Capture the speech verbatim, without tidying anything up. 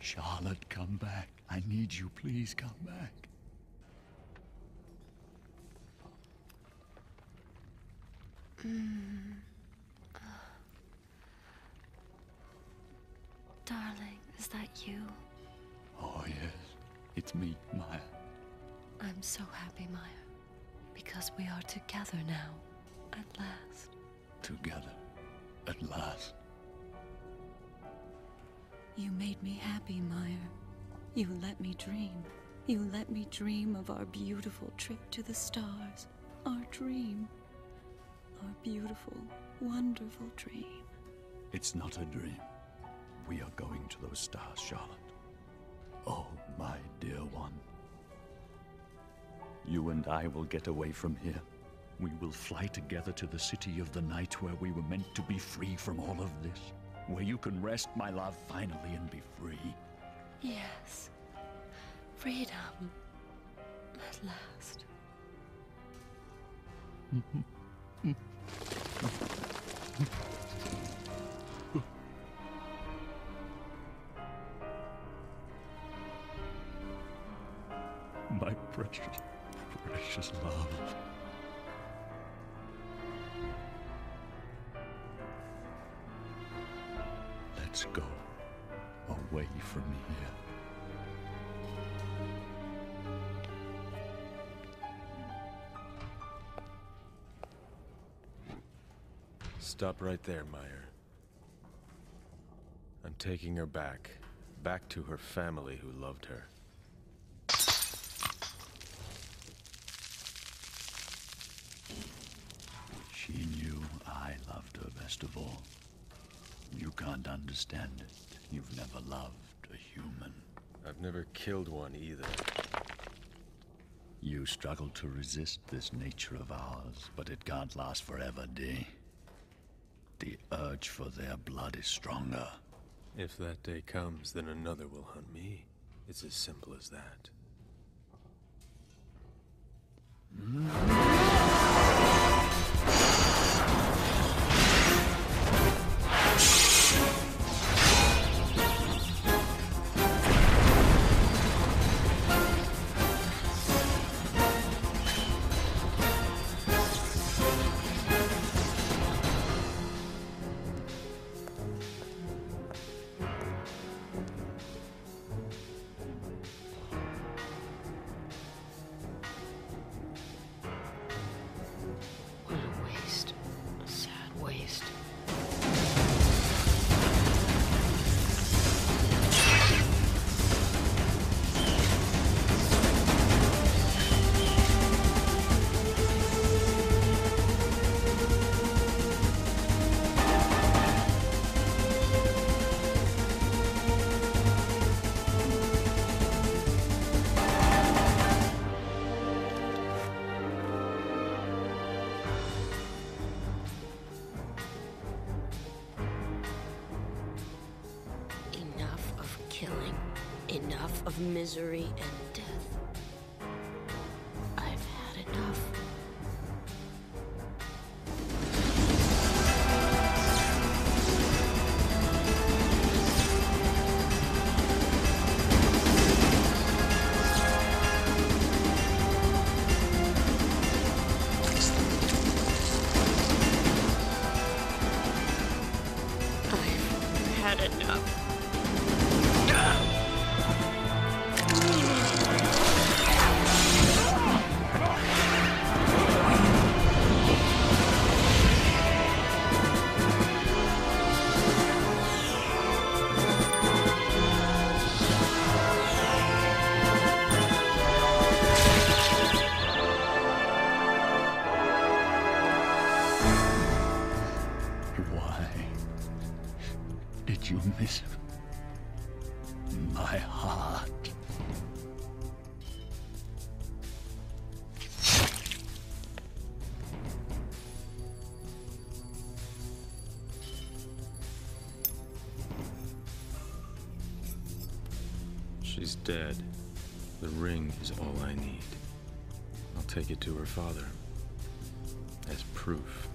Charlotte, come back. I need you. Please come back. Mm. Darling, is that you? Oh, yes. It's me, Maya. I'm so happy, Maya. Because we are together now. At last. Together. At last. You made me happy, Maya. You let me dream. You let me dream of our beautiful trip to the stars. Our dream. Our beautiful, wonderful dream. It's not a dream. We are going to those stars, Charlotte. Oh, my dear one. You and I will get away from here. We will fly together to the city of the night where we were meant to be free from all of this. Where you can rest, my love, finally, and be free. Yes. Freedom. At last. My precious, precious love. Let's go away from here. Stop right there, Meyer. I'm taking her back. Back to her family who loved her. She knew I loved her best of all. You can't understand it. You've never loved a human. I've never killed one either. You struggle to resist this nature of ours, but it can't last forever, Dee. The urge for their blood is stronger. If that day comes, then another will hunt me. It's as simple as that. Enough of misery and death. I've had enough. I've had enough. You miss my heart. She's dead. The ring is all I need. I'll take it to her father as proof.